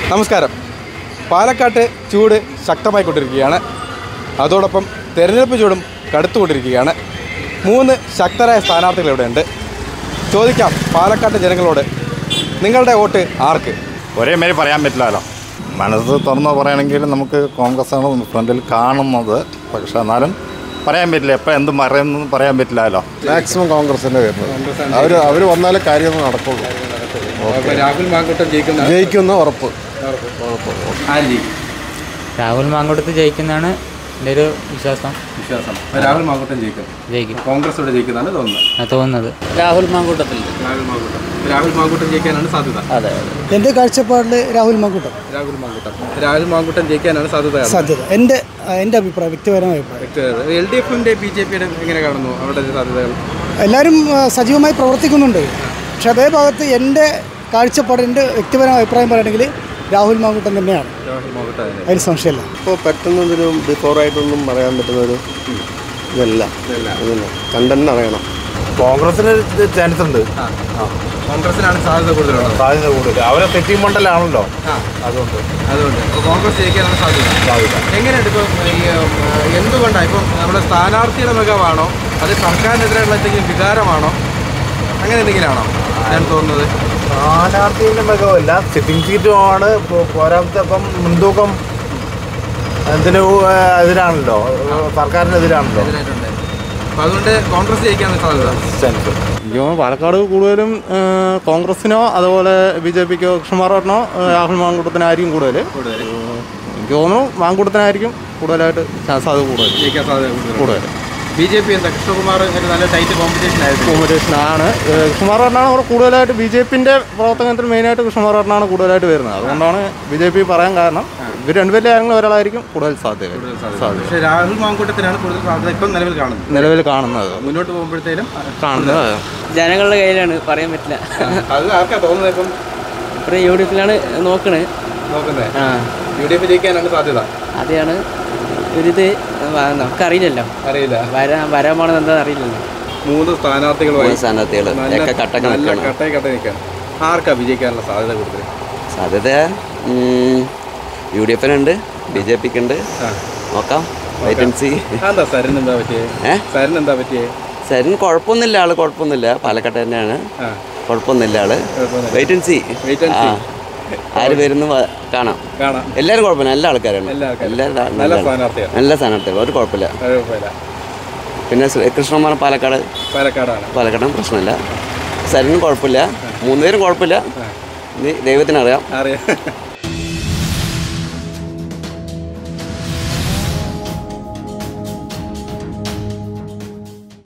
നമസ്കാരം. പാലക്കാട്ട് ചൂട് ശക്തമായിക്കൊണ്ടിരിക്കുകയാണ്. അതോടൊപ്പം തെരഞ്ഞെടുപ്പ് ചൂടും കടുത്തുകൊണ്ടിരിക്കുകയാണ്. 3 ശക്തരായ സ്ഥാനാർത്ഥികൾ ഇവിടെയുണ്ട്. ചോദിക്കാം പാലക്കാട്ട് ജനങ്ങളോട്, നിങ്ങളുടെ വോട്ട് ആർക്ക്? ഒരേ മേലെ പറയാൻ പറ്റില്ലല്ലോ. മനസ്സ് തുറന്ന് പറയുകയാണെങ്കിൽ നമുക്ക് കോൺഗ്രസ്സാണ് ഫ്രണ്ടിൽ കാണുന്നത്. പക്ഷെ എന്നാലും പറയാൻ പറ്റില്ല, എപ്പോൾ എന്ത് പറയുന്നു പറയാൻ പറ്റില്ലല്ലോ. മാക്സിമം കോൺഗ്രസിൻ്റെ വരുന്നത് അവർ വന്നാലേ കാര്യമൊന്നും നടക്കുള്ളൂ. രാഹുൽ മാങ്കൂട്ടം ജയിക്കുന്ന ഉറപ്പ്. രാഹുൽ മാങ്കൂട്ടത്തിൽ ജയിക്കുന്നതാണ് എൻ്റെ ഒരു വിശ്വാസം. രാഹുൽ മാങ്കൂട്ടം ജയിക്കും. കോൺഗ്രസ് ജയിക്കുന്നതാണ് തോന്നുന്നത്. രാഹുൽ മാങ്കൂട്ടത്തിൽ രാഹുൽ മാങ്കൂട്ടം ജയിക്കാനാണ് സാധ്യത. അതെ, എൻ്റെ കാഴ്ചപ്പാടിൽ രാഹുൽ മാങ്കൂട്ടം ജയിക്കാനാണ് സാധ്യത. എൻ്റെ അഭിപ്രായം, വ്യക്തിപരമായ അഭിപ്രായം. LDF-ന്റെ BJP-യുടെ എങ്ങനെ കാണുന്നു അവിടെ സാധ്യതകൾ? എല്ലാവരും സജീവമായി പ്രവർത്തിക്കുന്നുണ്ട്. പക്ഷെ അതേ ഭാഗത്ത് എൻ്റെ കാഴ്ചപ്പാട്, എൻ്റെ വ്യക്തിപരമായ അഭിപ്രായം പറയുകയാണെങ്കിൽ രാഹുൽ മാങ്കൂട്ടം തന്നെയാണ്. അതിന് സംശയമില്ല. ഇപ്പോൾ പെട്ടെന്നൊരു ബിഫോറായിട്ടൊന്നും പറയാൻ പറ്റുന്നൊരു ഇതല്ല. കണ്ടന്റ് അറിയണം. കോൺഗ്രസിന് ചാൻസ് ഉണ്ട്. കോൺഗ്രസിനാണ് സാധ്യത കൂടുതൽ. അവരെ തെറ്റിയും മണ്ടലാണല്ലോ. അതുകൊണ്ട് കോൺഗ്രസ് ജയിക്കാനാണ് സാധ്യത. എങ്ങനെയുണ്ട് ഇപ്പം? എന്തുകൊണ്ടാണ് ഇപ്പം നമ്മുടെ സ്ഥാനാർത്ഥിയുടെ മികവാണോ, അത് സർക്കാരിനെതിരെയുള്ള എന്തെങ്കിലും വികാരമാണോ, അങ്ങനെ എന്തെങ്കിലാണോ ഞാൻ തോന്നുന്നത്? സ്ഥാനാർത്ഥിയുടെ മികവല്ല, സിറ്റിംഗ് സീറ്റുമാണ് പോരാമത്തെ. ഇപ്പം മുൻതൂക്കം എന്തിനു എതിരാണല്ലോ, സർക്കാരിനെതിരാണല്ലോ. അപ്പോൾ അതുകൊണ്ട് കോൺഗ്രസ് ജയിക്കാനാണ് സാധ്യത. ചാൻസ് പാലക്കാട് കൂടുതലും കോൺഗ്രസിനോ അതുപോലെ BJPക്കോ കൃഷ്ണകുമാറിനോ രാഹുൽ മാങ്കൂട്ടത്തിനായിരിക്കും കൂടുതൽ. എനിക്ക് തോന്നുന്നു മാങ്കൂട്ടത്തിനായിരിക്കും കൂടുതലായിട്ട് സാധ്യത കൂടുതൽ. BJP എന്താ കൃഷ്ണകുമാർ നല്ല ടൈറ്റ് കോമ്പറ്റീഷനാണ്. കൃഷ്ണകുമാറിനാണ് അവിടെ കൂടുതലായിട്ട് BJPൻ്റെ പ്രവർത്തനത്തിൽ മെയിനായിട്ട് കൃഷ്ണകുമാറിനാണ് കൂടുതലായിട്ട് വരുന്നത്. അതുകൊണ്ടാണ് BJP പറയാൻ കാരണം. ഇവർ രണ്ടുപേരിലെ ആരെങ്കിലും ഒരാളായിരിക്കും കൂടുതൽ സാധ്യത. പക്ഷേ രാഹുൽ മാങ്കൂട്ടത്തിനാണ് കൂടുതൽ സാധ്യത ഇപ്പം നിലവിൽ കാണുന്നത്. മുന്നോട്ട് പോകുമ്പോഴത്തേനും കാണുന്നത് ജനങ്ങളുടെ കയ്യിലാണ്, പറയാൻ പറ്റില്ല. അത് ആർക്കാ തോന്നുന്നത്? ഇപ്പം ഇപ്പം UDF-ലാണ് നോക്കുന്നത്. UDF ജയിക്കാനാണ് സാധ്യത. അതെയാണ് ഒരിത്. നമുക്കറിയില്ലല്ലോ, വരാൻ പോണത് എന്താണെന്ന് അറിയില്ലല്ലോ. 3 സ്ഥാനാർത്ഥികൾ കട്ടായി നിൽക്കുകയാണ്. ആർക്കാ വിജയിക്കാനുള്ള സാധ്യത കൂടുതൽ? സാധ്യത UDF-നുണ്ട്, BJPക്കുണ്ട്. നോക്കാം, വെയിറ്റ് ആൻഡ് സീ. സരിൻ കുഴപ്പമൊന്നുമില്ല, ആള് കുഴപ്പമൊന്നുമില്ല. പാലക്കാട് തന്നെയാണ്, കുഴപ്പമൊന്നുമില്ല ആള്. Wait and see. ആര് വരുന്നു കാണാം. എല്ലാവരും കുഴപ്പമില്ല, നല്ല ആൾക്കാരാണ്. നല്ല സ്ഥാനാർത്ഥികൾ, ഒരു കുഴപ്പമില്ല. പിന്നെ കൃഷ്ണകുമാർ പാലക്കാടാണ്, പ്രശ്നമില്ല. സരിനും കുഴപ്പമില്ല. 3 പേരും കുഴപ്പമില്ല. ദൈവത്തിനറിയാം.